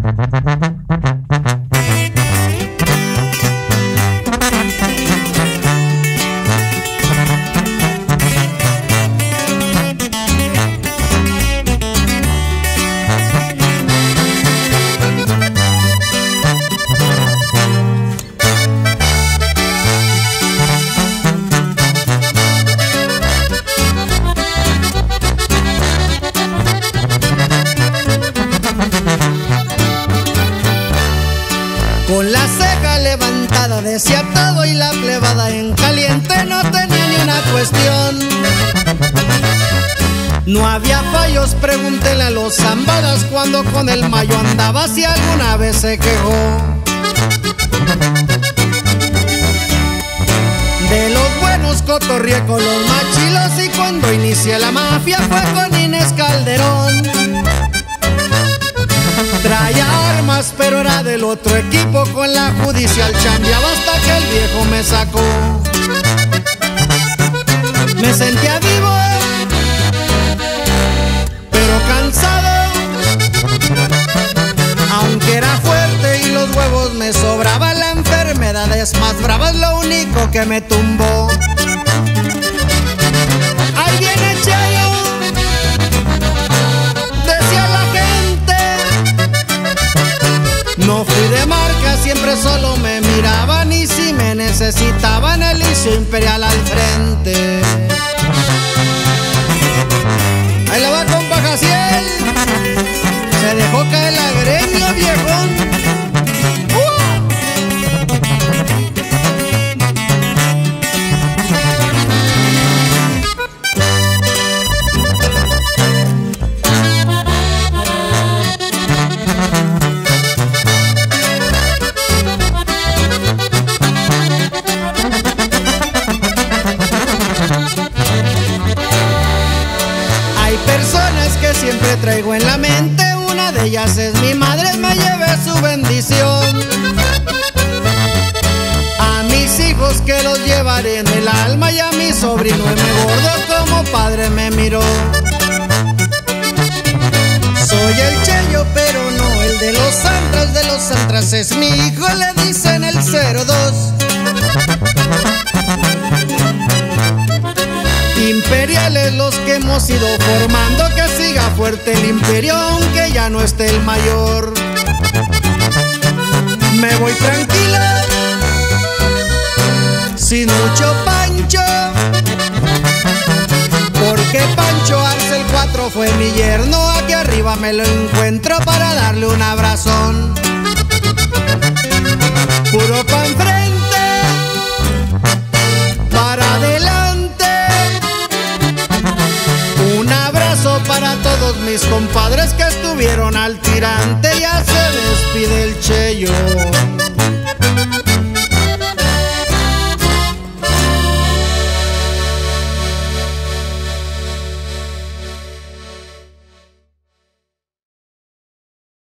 Con la ceja levantada decía todo y la plebada en caliente no tenía ni una cuestión. No había fallos, pregúntele a los zambadas cuando con el mayo andaba si alguna vez se quejó. De los buenos cotorrié con los machilos y cuando inicié la mafia fue con Inés Calderón. Traía armas pero era del otro equipo, con la judicial chambeaba hasta que el viejo me sacó. Me sentía vivo pero cansado, aunque era fuerte y los huevos me sobraban, la enfermedad es más brava, es lo único que me tumbó. Ahí viene Chayo, decía la gente. No fui de marca, siempre solo me miraban y si me necesitaban el Liceo Imperial al frente. Ahí la va compa Jaciel, se dejó caer la greña viejón. Personas que siempre traigo en la mente, una de ellas es mi madre, me llevé su bendición. A mis hijos que los llevaré en el alma y a mi sobrino M. Gordo como padre me miró. Soy el Cheyo pero no el de los Santras es mi hijo, le dicen el 02. Imperiales los que hemos ido formando, que siga fuerte el imperio aunque ya no esté el mayor. Me voy tranquila, sin mucho pancho, porque Pancho Arce el 4 fue mi yerno. Aquí arriba me lo encuentro para darle un abrazón. Puro pa' enfrente, para adelante. Un abrazo para todos mis compadres que estuvieron al tirante. Ya se despide el Cheyo.